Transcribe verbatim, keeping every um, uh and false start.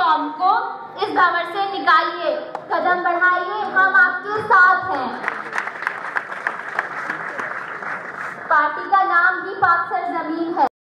कौम को इस भंवर से निकालिए, कदम बढ़ाइए, हम आपके साथ हैं। पार्टी का नाम ही पाक सरजमीन है।